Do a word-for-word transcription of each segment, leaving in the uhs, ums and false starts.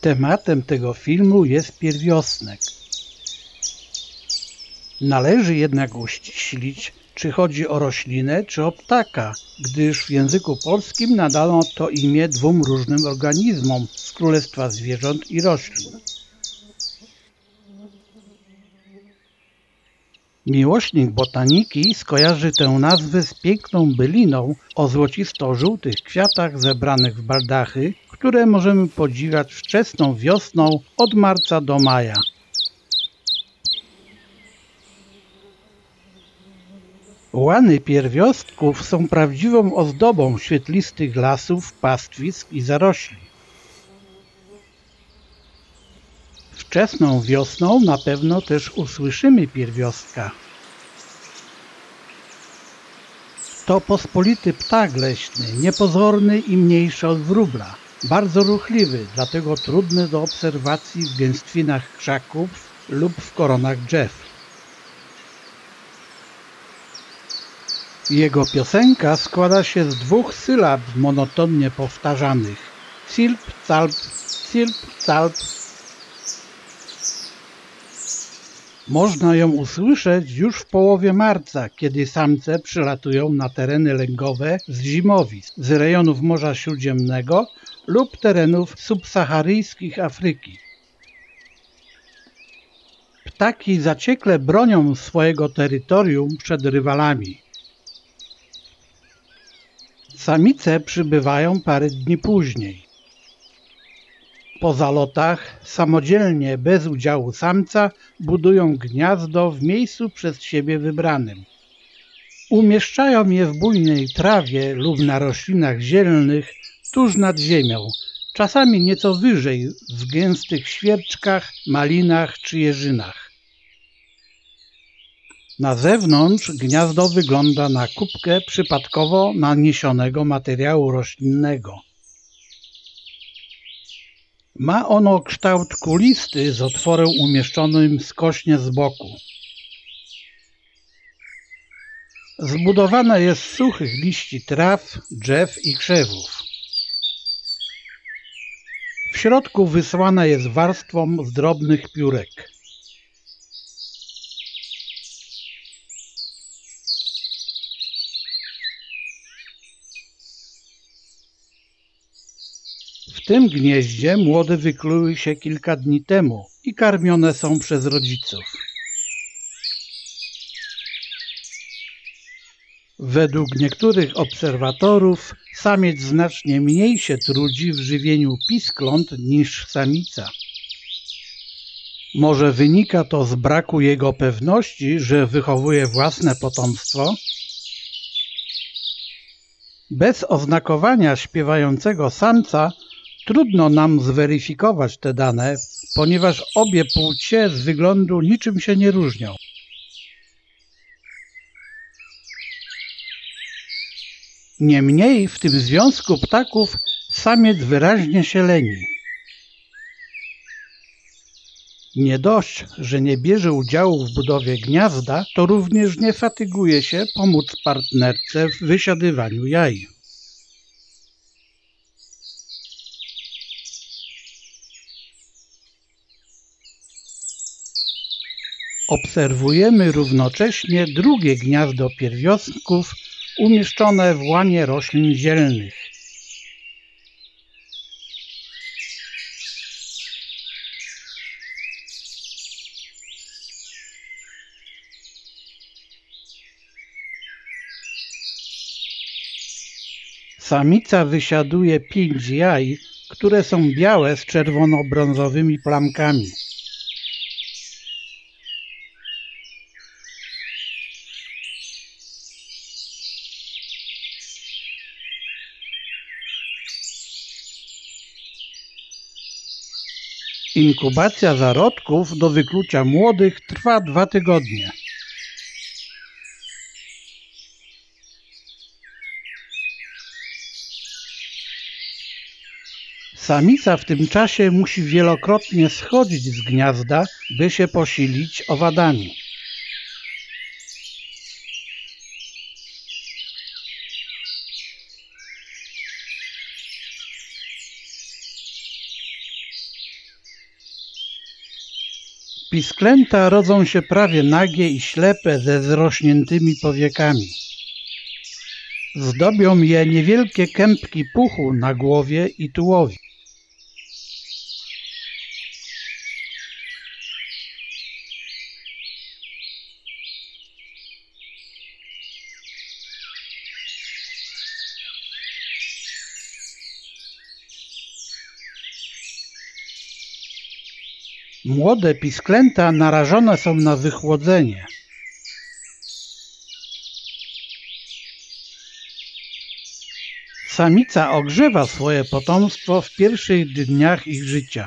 Tematem tego filmu jest pierwiosnek. Należy jednak uściślić, czy chodzi o roślinę, czy o ptaka, gdyż w języku polskim nadano to imię dwóm różnym organizmom z królestwa zwierząt i roślin. Miłośnik botaniki skojarzy tę nazwę z piękną byliną o złocisto-żółtych kwiatach zebranych w baldachy, które możemy podziwiać wczesną wiosną od marca do maja. Łany pierwiostków są prawdziwą ozdobą świetlistych lasów, pastwisk i zarośli. Wczesną wiosną na pewno też usłyszymy pierwiostka. To pospolity ptak leśny, niepozorny i mniejszy od wróbla. Bardzo ruchliwy, dlatego trudny do obserwacji w gęstwinach krzaków lub w koronach drzew. Jego piosenka składa się z dwóch sylab monotonnie powtarzanych. Cilp, calp, cilp, calp. Można ją usłyszeć już w połowie marca, kiedy samce przylatują na tereny lęgowe z zimowisk, z rejonów Morza Śródziemnego lub terenów subsaharyjskich Afryki. Ptaki zaciekle bronią swojego terytorium przed rywalami. Samice przybywają parę dni później. Po zalotach samodzielnie, bez udziału samca, budują gniazdo w miejscu przez siebie wybranym. Umieszczają je w bujnej trawie lub na roślinach zielnych tuż nad ziemią, czasami nieco wyżej w gęstych świerczkach, malinach czy jeżynach. Na zewnątrz gniazdo wygląda na kubkę przypadkowo naniesionego materiału roślinnego. Ma ono kształt kulisty z otworem umieszczonym skośnie z boku. Zbudowane jest z suchych liści traw, drzew i krzewów. W środku wysłana jest warstwą z drobnych piórek. W tym gnieździe młode wykluły się kilka dni temu i karmione są przez rodziców. Według niektórych obserwatorów samiec znacznie mniej się trudzi w żywieniu piskląt niż samica. Może wynika to z braku jego pewności, że wychowuje własne potomstwo? Bez oznakowania śpiewającego samca trudno nam zweryfikować te dane, ponieważ obie płcie z wyglądu niczym się nie różnią. Niemniej w tym związku ptaków samiec wyraźnie się leni. Nie dość, że nie bierze udziału w budowie gniazda, to również nie fatyguje się pomóc partnerce w wysiadywaniu jaj. Obserwujemy równocześnie drugie gniazdo pierwiostków umieszczone w łanie roślin zielnych. Samica wysiaduje pięć jaj, które są białe z czerwono-brązowymi plamkami. Inkubacja zarodków do wyklucia młodych trwa dwa tygodnie. Samica w tym czasie musi wielokrotnie schodzić z gniazda, by się posilić owadami. Pisklęta rodzą się prawie nagie i ślepe ze zrośniętymi powiekami. Zdobią je niewielkie kępki puchu na głowie i tułowiu. Młode pisklęta narażone są na wychłodzenie. Samica ogrzewa swoje potomstwo w pierwszych dniach ich życia.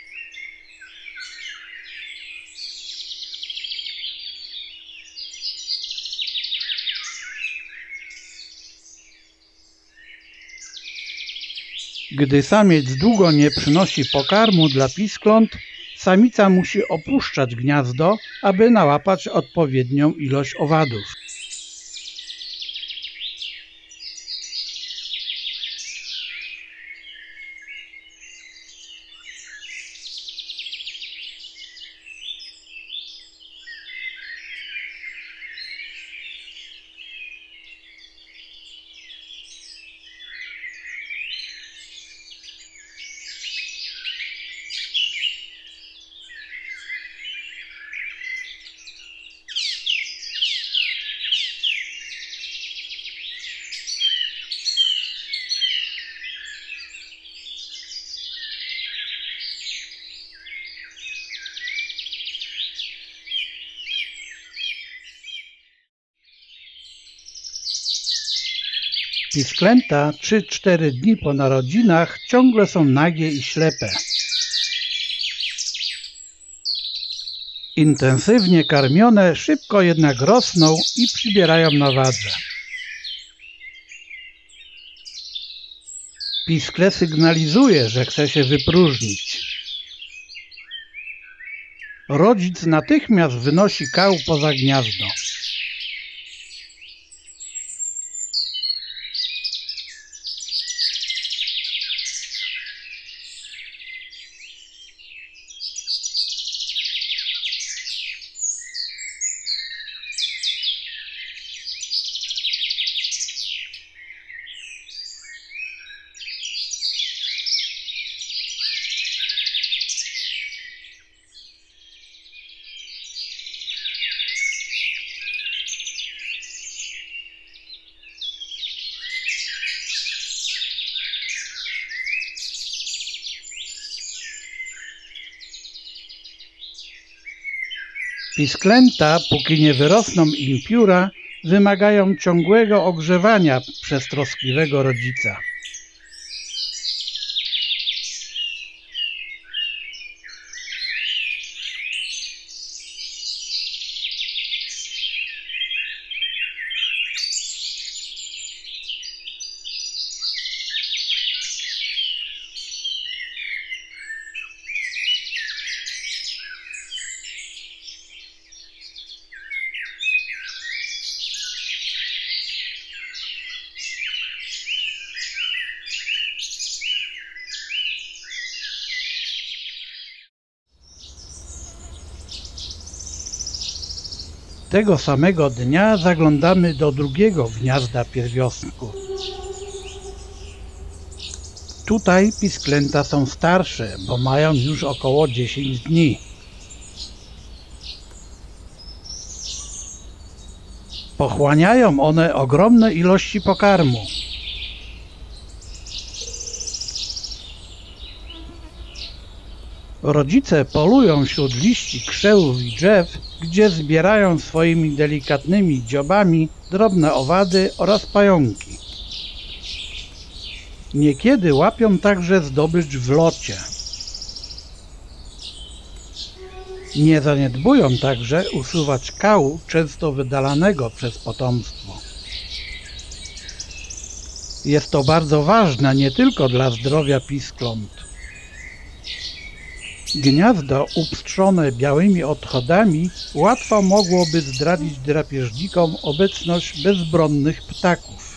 Gdy samiec długo nie przynosi pokarmu dla piskląt, samica musi opuszczać gniazdo, aby nałapać odpowiednią ilość owadów. Pisklęta trzy cztery dni po narodzinach ciągle są nagie i ślepe. Intensywnie karmione szybko jednak rosną i przybierają na wadze. Piskle sygnalizuje, że chce się wypróżnić. Rodzic natychmiast wynosi kał poza gniazdo. Pisklęta, póki nie wyrosną im pióra, wymagają ciągłego ogrzewania przez troskliwego rodzica. Tego samego dnia zaglądamy do drugiego gniazda pierwiostku. Tutaj pisklęta są starsze, bo mają już około dziesięć dni. Pochłaniają one ogromne ilości pokarmu. Rodzice polują wśród liści krzewów i drzew, gdzie zbierają swoimi delikatnymi dziobami drobne owady oraz pająki. Niekiedy łapią także zdobycz w locie. Nie zaniedbują także usuwać kału, często wydalanego przez potomstwo. Jest to bardzo ważne nie tylko dla zdrowia piskląt. Gniazdo upstrzone białymi odchodami łatwo mogłoby zdradzić drapieżnikom obecność bezbronnych ptaków.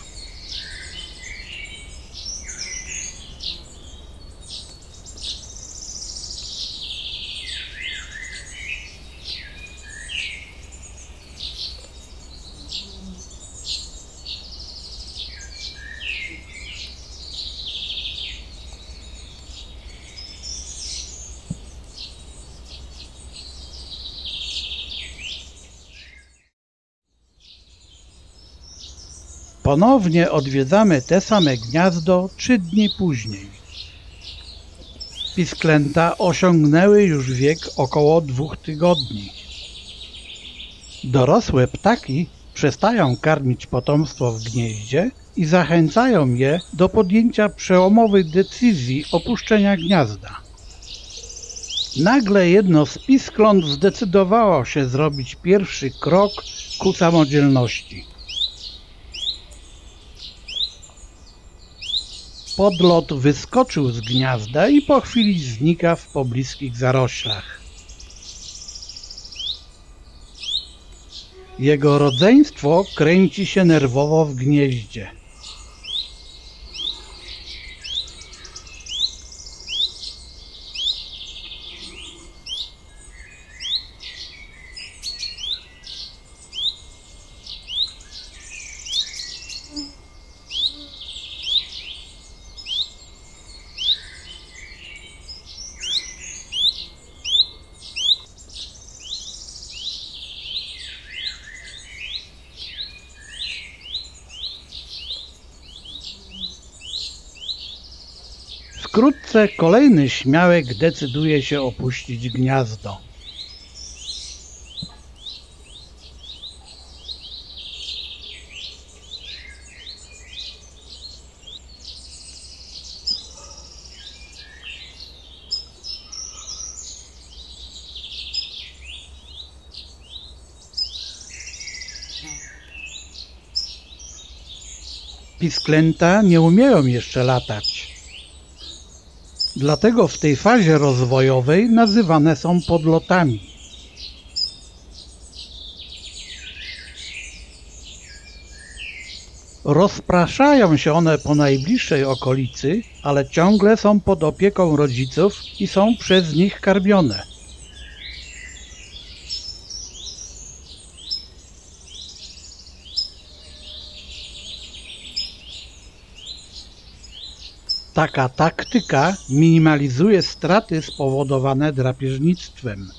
Ponownie odwiedzamy te same gniazdo trzy dni później. Pisklęta osiągnęły już wiek około dwóch tygodni. Dorosłe ptaki przestają karmić potomstwo w gnieździe i zachęcają je do podjęcia przełomowej decyzji opuszczenia gniazda. Nagle jedno z piskląt zdecydowało się zrobić pierwszy krok ku samodzielności. Podlot wyskoczył z gniazda i po chwili znika w pobliskich zaroślach. Jego rodzeństwo kręci się nerwowo w gnieździe. Wkrótce kolejny śmiałek decyduje się opuścić gniazdo. Pisklęta nie umieją jeszcze latać. Dlatego w tej fazie rozwojowej nazywane są podlotami. Rozpraszają się one po najbliższej okolicy, ale ciągle są pod opieką rodziców i są przez nich karmione. Taka taktyka minimalizuje straty spowodowane drapieżnictwem.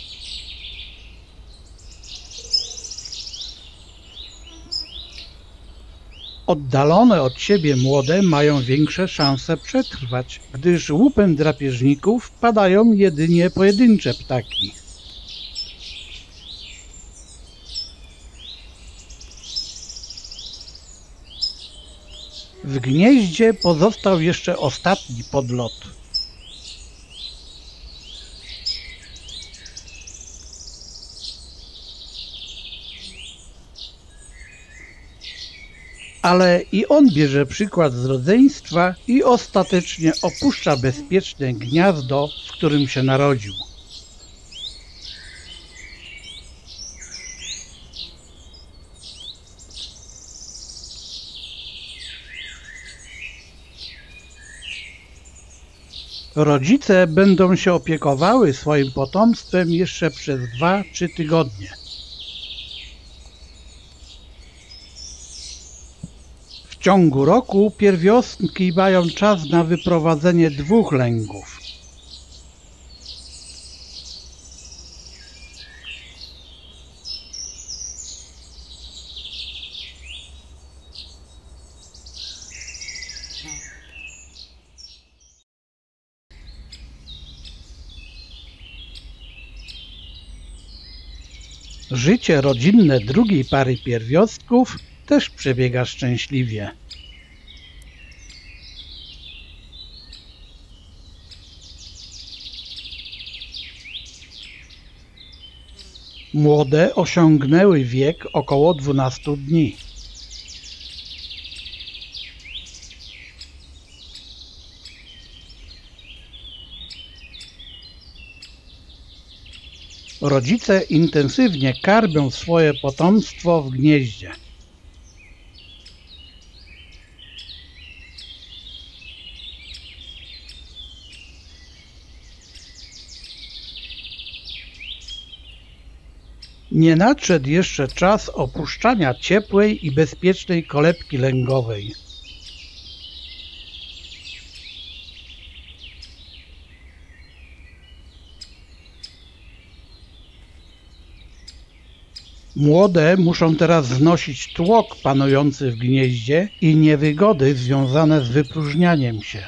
Oddalone od siebie młode mają większe szanse przetrwać, gdyż łupem drapieżników padają jedynie pojedyncze ptaki. W gnieździe pozostał jeszcze ostatni podlot. Ale i on bierze przykład z rodzeństwa i ostatecznie opuszcza bezpieczne gniazdo, w którym się narodził. Rodzice będą się opiekowały swoim potomstwem jeszcze przez dwa trzy tygodnie. W ciągu roku pierwiostki mają czas na wyprowadzenie dwóch lęgów. Życie rodzinne drugiej pary pierwiostków też przebiega szczęśliwie. Młode osiągnęły wiek około dwunastu dni. Rodzice intensywnie karmią swoje potomstwo w gnieździe. Nie nadszedł jeszcze czas opuszczania ciepłej i bezpiecznej kolebki lęgowej. Młode muszą teraz znosić tłok panujący w gnieździe i niewygody związane z wypróżnianiem się.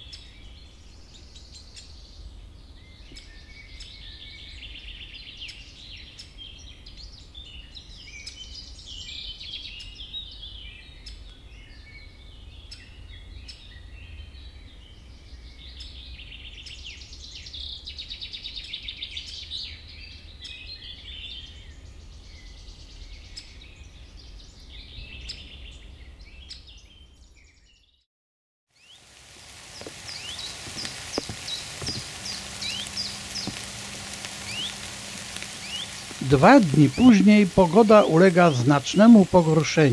Dwa dni później pogoda ulega znacznemu pogorszeniu.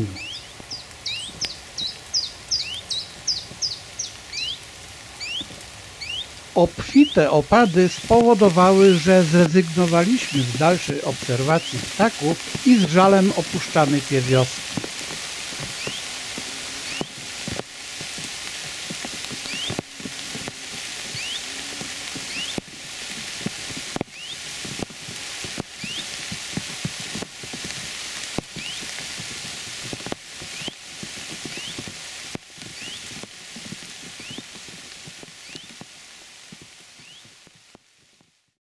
Obfite opady spowodowały, że zrezygnowaliśmy z dalszej obserwacji ptaków i z żalem opuszczamy te wioski.